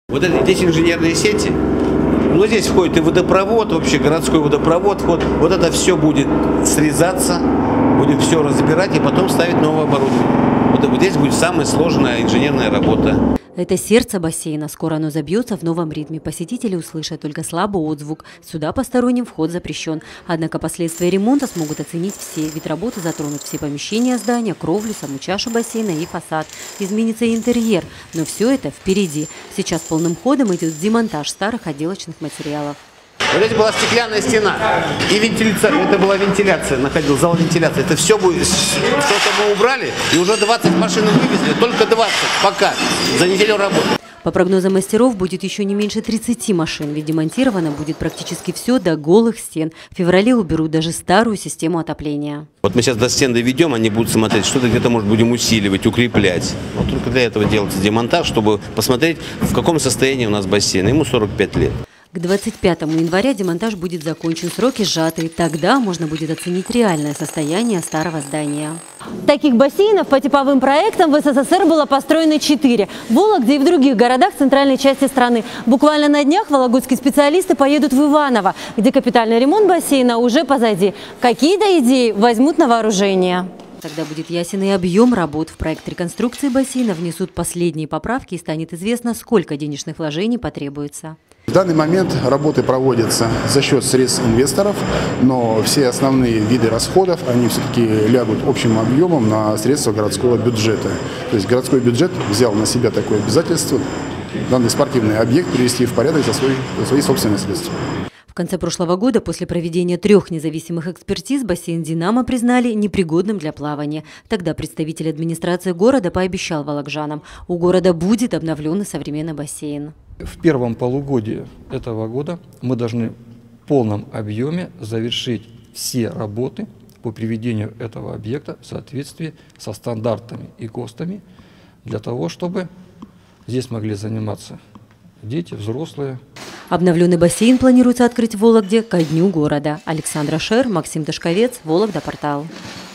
Вот здесь инженерные сети, но здесь входит и водопровод, вообще городской водопровод. Вот это все будет срезаться, будем все разбирать и потом ставить новое оборудование. Вот здесь будет самая сложная инженерная работа. Это сердце бассейна. Скоро оно забьется в новом ритме. Посетители услышат только слабый отзвук. Сюда посторонним вход запрещен. Однако последствия ремонта смогут оценить все. Ведь работы затронут все помещения здания, кровлю, саму чашу бассейна и фасад. Изменится и интерьер. Но все это впереди. Сейчас полным ходом идет демонтаж старых отделочных материалов. Вот здесь была стеклянная стена и вентиляция, это была вентиляция, находил зал вентиляции. Это все будет, что-то мы убрали, и уже 20 машин вывезли, только 20 пока, за неделю работы. По прогнозам мастеров, будет еще не меньше 30 машин, ведь демонтировано будет практически все до голых стен. В феврале уберут даже старую систему отопления. Вот мы сейчас до стен доведем, они будут смотреть, что-то где-то, может, будем усиливать, укреплять. Вот только для этого делается демонтаж, чтобы посмотреть, в каком состоянии у нас бассейн. Ему 45 лет. К 25 января демонтаж будет закончен, сроки сжаты. Тогда можно будет оценить реальное состояние старого здания. Таких бассейнов по типовым проектам в СССР было построено 4. В Вологде и в других городах центральной части страны. Буквально на днях вологодские специалисты поедут в Иваново, где капитальный ремонт бассейна уже позади. Какие-то идеи возьмут на вооружение. Тогда будет ясен и объем работ. В проект реконструкции бассейна внесут последние поправки и станет известно, сколько денежных вложений потребуется. В данный момент работы проводятся за счет средств инвесторов, но все основные виды расходов, они все-таки лягут общим объемом на средства городского бюджета. То есть городской бюджет взял на себя такое обязательство данный спортивный объект привести в порядок за свои собственные средства. В конце прошлого года, после проведения 3 независимых экспертиз, бассейн «Динамо» признали непригодным для плавания. Тогда представитель администрации города пообещал волокжанам, у города будет обновленный современный бассейн. В первом полугодии этого года мы должны в полном объеме завершить все работы по приведению этого объекта в соответствии со стандартами и ГОСТами, для того, чтобы здесь могли заниматься дети, взрослые. Обновленный бассейн планируется открыть в Вологде ко дню города. Александра Шер, Максим Дашковец, Вологда Портал.